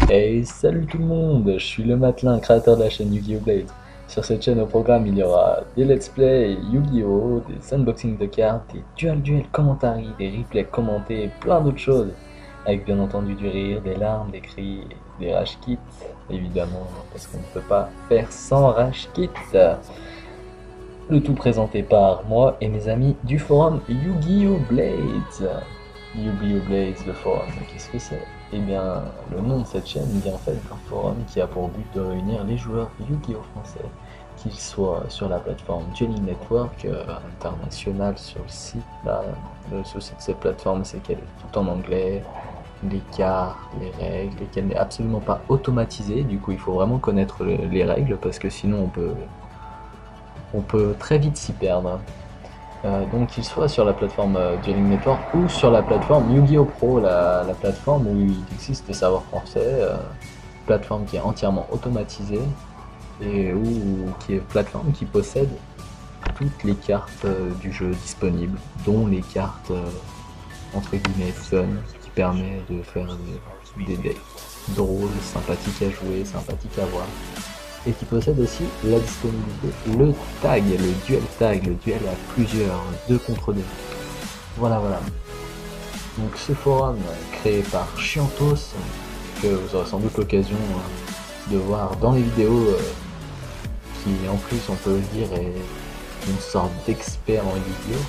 Hey, salut tout le monde, je suis le Matelin, créateur de la chaîne Yu-Gi-Oh! Blade. Sur cette chaîne au programme, il y aura des let's play Yu-Gi-Oh!, des unboxings de cartes, des duels commentary, des replays commentés et plein d'autres choses. Avec bien entendu du rire, des larmes, des cris, des rage kits, évidemment, parce qu'on ne peut pas faire sans rage kit. Le tout présenté par moi et mes amis du forum Yu-Gi-Oh! Blades. Yu-Gi-Oh! Blades, le forum, qu'est-ce que c'est? Eh bien, le nom de cette chaîne vient en fait d'un forum qui a pour but de réunir les joueurs Yu-Gi-Oh! Français, qu'ils soient sur la plateforme Dueling Network international sur le site. Là, le souci de cette plateforme, c'est qu'elle est tout en anglais, les cartes, les règles, et qu'elle n'est absolument pas automatisée. Du coup, il faut vraiment connaître les règles parce que sinon on peut très vite s'y perdre. Donc qu'il soit sur la plateforme Dueling Network ou sur la plateforme Yu-Gi-Oh! Pro, la plateforme où il existe des serveurs français, plateforme qui est entièrement automatisée et qui est plateforme qui possède toutes les cartes du jeu disponibles, dont les cartes entre guillemets fun, qui permet de faire des decks drôles, sympathiques à jouer, sympathiques à voir et qui possède aussi la disponibilité, le tag, le duel à plusieurs, 2 contre 2. Voilà, voilà. Donc ce forum créé par Chiantos, que vous aurez sans doute l'occasion de voir dans les vidéos, qui en plus on peut le dire est une sorte d'expert en Yu-Gi-Oh!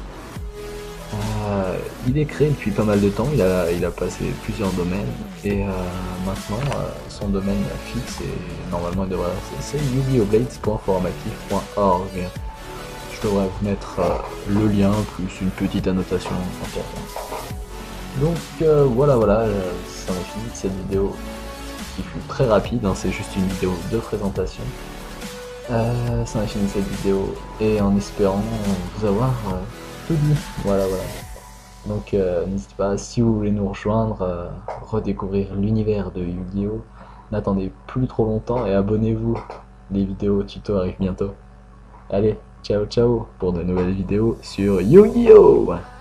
Il est créé depuis pas mal de temps, il a passé plusieurs domaines et maintenant son domaine fixe et normalement il devrait c'est yugiblades.forumactif.org. Je devrais vous mettre le lien plus une petite annotation en termes. Donc voilà, ça en est fini de cette vidéo qui fut très rapide, hein, c'est juste une vidéo de présentation. Ça en est fini de cette vidéo et en espérant vous avoir tout dit. Voilà. Donc n'hésitez pas, si vous voulez nous rejoindre, redécouvrir l'univers de Yu-Gi-Oh! N'attendez plus trop longtemps et abonnez-vous. Les vidéos tuto arrivent bientôt. Allez, ciao ciao pour de nouvelles vidéos sur Yu-Gi-Oh!